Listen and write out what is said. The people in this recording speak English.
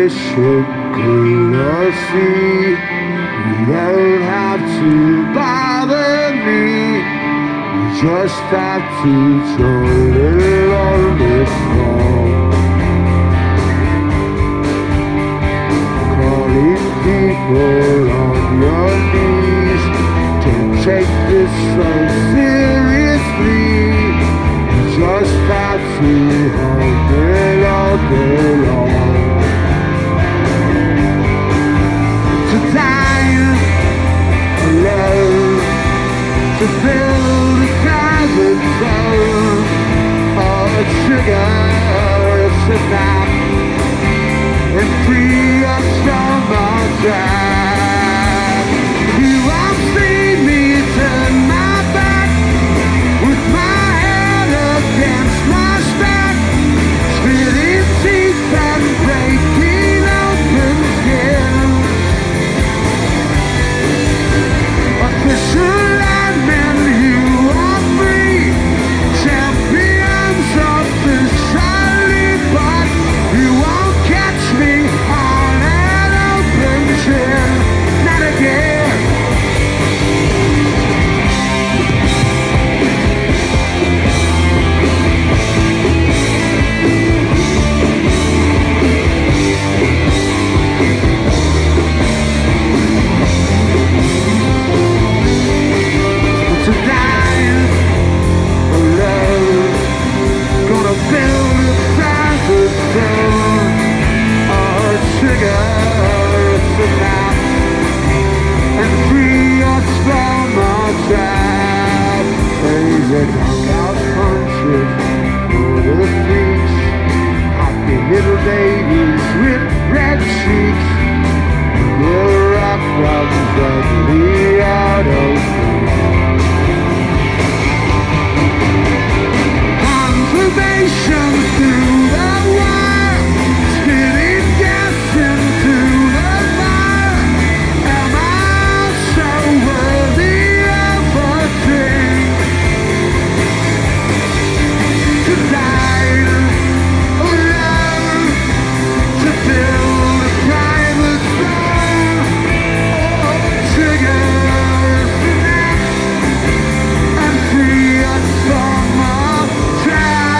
ship clear sea. You don't have to bother me. You just have to join in on this song. Calling people on your knees. Don't take this so seriously. You just have to hold it all day long. To die alone, to build a private zone, or a trigger, to nap and free us from our trap. You won't see me turn my back with my head against my stack, spitting teeth and breaking open skin. Official landmen, you are free, champions officially, but you won't catch me on an open chin, not again. Tonight, alone, gonna build a private zone, or a trigger, a nap, and free us from our trap. Crazy knockout punches for the freaks, happy little ladies with red cheeks. The rock runs ugly out of through the wire, spitting gas into the fire. Am I so worthy of a drink? To die alone, to build a private zone, or trigger a snap and free us from our trap.